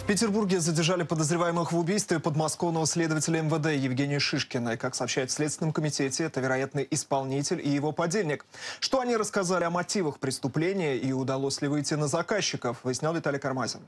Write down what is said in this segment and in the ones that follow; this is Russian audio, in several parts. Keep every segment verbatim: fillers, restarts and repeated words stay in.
Петербурге задержали подозреваемых в убийстве подмосковного следователя эм вэ дэ Евгения Шишкина. И, как сообщают в Следственном комитете, это вероятный исполнитель и его подельник. Что они рассказали о мотивах преступления и удалось ли выйти на заказчиков, выяснял Виталий Кармазин.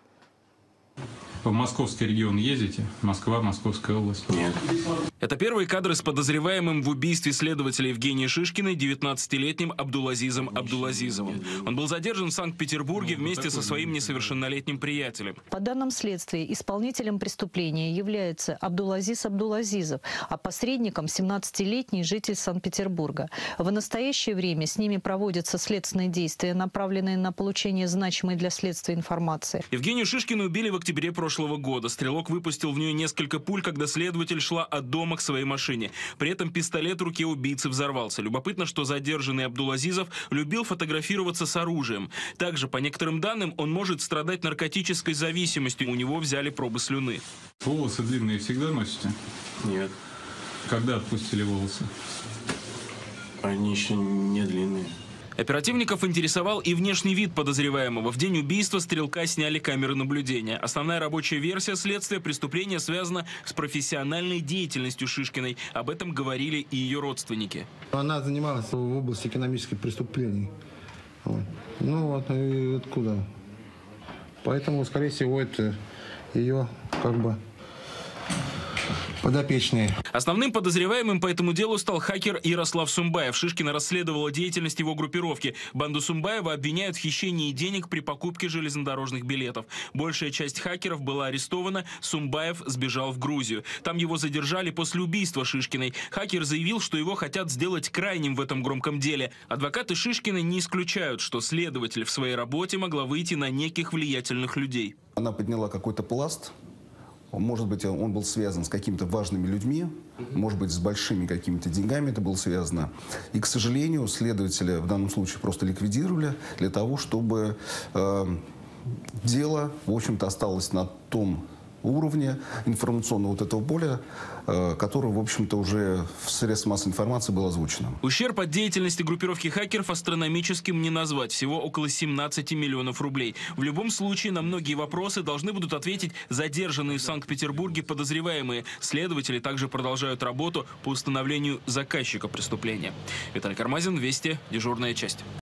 В московский регион ездите? Москва, Московская область? Нет. Это первые кадры с подозреваемым в убийстве следователя Евгения Шишкиной девятнадцатилетним Абдулазизом Абдулазизовым. Он был задержан в Санкт-Петербурге вместе со своим несовершеннолетним приятелем. По данным следствия, исполнителем преступления является Абдулазиз Абдулазизов, а посредником семнадцатилетний житель Санкт-Петербурга. В настоящее время с ними проводятся следственные действия, направленные на получение значимой для следствия информации. Евгению Шишкину убили в октябре прошлого года. Стрелок выпустил в нее несколько пуль, когда следователь шла от дома к своей машине. При этом пистолет в руке убийцы взорвался. Любопытно, что задержанный Абдулазизов любил фотографироваться с оружием. Также, по некоторым данным, он может страдать наркотической зависимостью. У него взяли пробы слюны. Волосы длинные всегда носите? Нет. Когда отпустили волосы? Они еще не длинные. Оперативников интересовал и внешний вид подозреваемого. В день убийства стрелка сняли камеры наблюдения. Основная рабочая версия следствия: преступление связано с профессиональной деятельностью Шишкиной. Об этом говорили и ее родственники. Она занималась в области экономических преступлений. Вот. Ну вот, и откуда? Поэтому, скорее всего, это ее как бы подопечные. Основным подозреваемым по этому делу стал хакер Ярослав Сумбаев. Шишкина расследовала деятельность его группировки. Банду Сумбаева обвиняют в хищении денег при покупке железнодорожных билетов. Большая часть хакеров была арестована. Сумбаев сбежал в Грузию. Там его задержали после убийства Шишкиной. Хакер заявил, что его хотят сделать крайним в этом громком деле. Адвокаты Шишкиной не исключают, что следователь в своей работе могла выйти на неких влиятельных людей. Она подняла какой-то пласт. Может быть, он был связан с какими-то важными людьми, может быть, с большими какими-то деньгами это было связано. И, к сожалению, следователя в данном случае просто ликвидировали для того, чтобы э, дело, в общем-то, осталось на том уровне информационного вот этого поля, э, которое, в общем-то, уже в средствах массовой информации было озвучено. Ущерб от деятельности группировки хакеров астрономическим не назвать. Всего около семнадцати миллионов рублей. В любом случае, на многие вопросы должны будут ответить задержанные в Санкт-Петербурге подозреваемые. Следователи также продолжают работу по установлению заказчика преступления. Виталий Кармазин, Вести, дежурная часть.